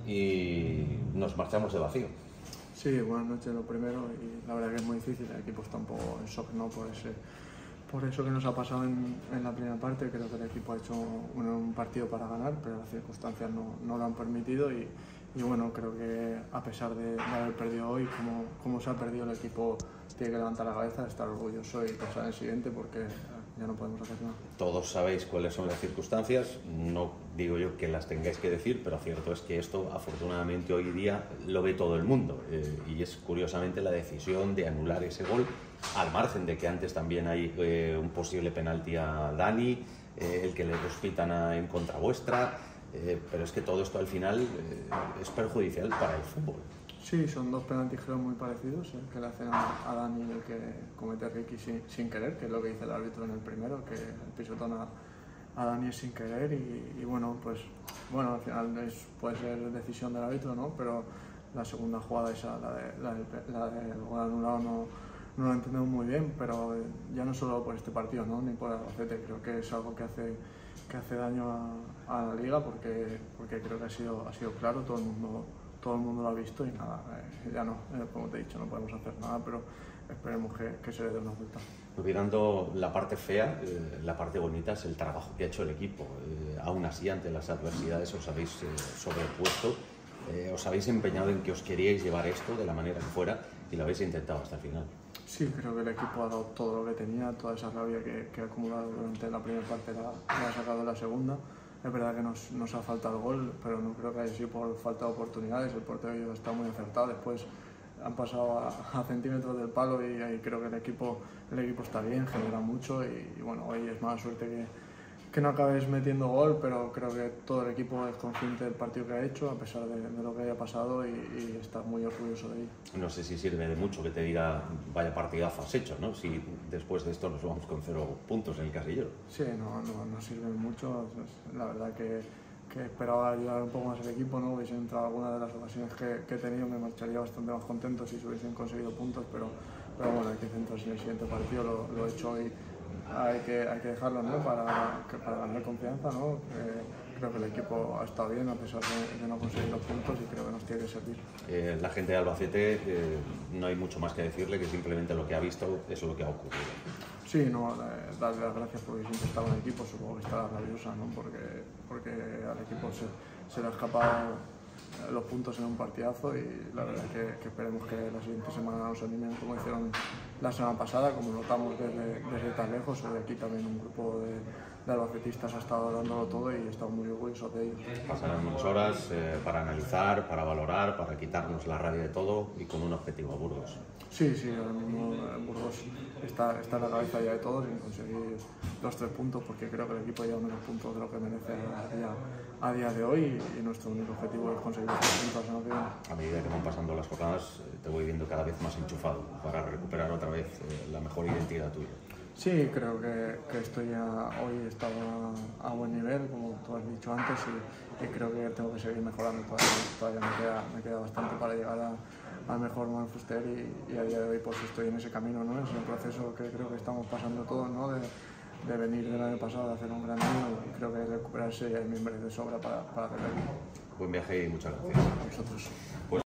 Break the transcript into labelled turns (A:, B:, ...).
A: y nos marchamos de vacío.
B: Sí, buenas noches lo primero, y la verdad que es muy difícil, el equipo está un poco en shock, ¿no? Por eso que nos ha pasado en la primera parte. Creo que el equipo ha hecho un partido para ganar, pero las circunstancias no lo han permitido y bueno, creo que a pesar de haber perdido hoy, como se ha perdido, el equipo tiene que levantar la cabeza, estar orgulloso y pasar el siguiente, porque ya no podemos hacer nada.
A: Todos sabéis cuáles son las circunstancias, no digo yo que las tengáis que decir, pero cierto es que esto afortunadamente hoy día lo ve todo el mundo, y es curiosamente la decisión de anular ese gol, al margen de que antes también hay un posible penalti a Dani, el que le pitan en contra vuestra, pero es que todo esto al final es perjudicial para el fútbol.
B: Sí, son dos penaltis creo muy parecidos, el que le hacen a Dani y el que comete Ricky sin querer, que es lo que dice el árbitro en el primero, que el pisotón a Dani es sin querer y bueno, pues bueno, al final puede ser decisión del árbitro, ¿no? Pero la segunda jugada, esa, la del gol anulado, no lo entendemos muy bien, pero ya no solo por este partido, ¿no? Ni por Albacete, creo que es algo que hace daño a la liga, porque creo que ha sido claro, todo el mundo lo ha visto y nada, ya no, como te he dicho, no podemos hacer nada, pero esperemos que se le dé una vuelta.
A: Olvidando la parte fea, la parte bonita es el trabajo que ha hecho el equipo. Aún así, ante las adversidades os habéis sobrepuesto, os habéis empeñado en que os queríais llevar esto de la manera que fuera y lo habéis intentado hasta el final.
B: Sí, creo que el equipo ha dado todo lo que tenía, toda esa rabia que ha acumulado durante la primera parte la ha sacado en la segunda. Es verdad que nos ha faltado el gol, pero no creo que haya sido por falta de oportunidades. El portero está muy acertado. Después han pasado a centímetros del palo y ahí creo que el equipo está bien, genera mucho y bueno, hoy es mala suerte que no acabes metiendo gol, pero creo que todo el equipo es consciente del partido que ha hecho, a pesar de lo que haya pasado, y está muy orgulloso de ello.
A: No sé si sirve de mucho que te diga vaya partidazo has hecho, ¿no? Si después de esto nos vamos con 0 puntos en el casillero.
B: Sí, no sirve mucho. La verdad que esperaba ayudar un poco más al equipo, ¿no? Hubiesen entrado algunas de las ocasiones que he tenido, me marcharía bastante más contento si se hubiesen conseguido puntos, pero bueno, hay que centrarse en el siguiente partido. Lo he hecho hoy, hay que dejarlo, ¿no? Para ganar confianza, ¿no? Creo que el equipo ha estado bien a pesar de no conseguir los puntos y creo que nos tiene que servir.
A: La gente de Albacete, no hay mucho más que decirle, que simplemente lo que ha visto es lo que ha ocurrido.
B: Sí, no, darle las gracias porque siempre estaba en el equipo, supongo que estará rabiosa, ¿no? Porque al equipo se le ha escapado los puntos en un partidazo y la verdad es que esperemos que la siguiente semana nos animen como hicieron la semana pasada, como notamos desde tan lejos. Hoy aquí también un grupo de albacetistas ha estado dándolo todo y estamos muy orgullosos de ellos.
A: Pasarán muchas horas para analizar, para valorar, para quitarnos la rabia de todo y con un objetivo: Burgos.
B: Sí, ahora mismo Burgos está en la cabeza ya de todos en conseguir los 3 puntos, porque creo que el equipo lleva menos puntos de lo que merece a día de hoy y nuestro único objetivo es conseguir los 3 puntos en lo que viene.
A: A medida que van pasando las jornadas te voy viendo cada vez más enchufado para recuperar otra vez la mejor identidad tuya.
B: Sí, creo que hoy estaba a buen nivel, como tú has dicho antes, y creo que tengo que seguir mejorando. Todavía me queda bastante para llegar al mejor Manchester y a día de hoy pues estoy en ese camino, ¿no? Es un proceso que creo que estamos pasando todos, ¿no? De venir del año pasado, de hacer un gran año, y creo que recuperarse ya hay miembros de sobra para hacerlo.
A: Buen viaje y muchas gracias.
B: A vosotros.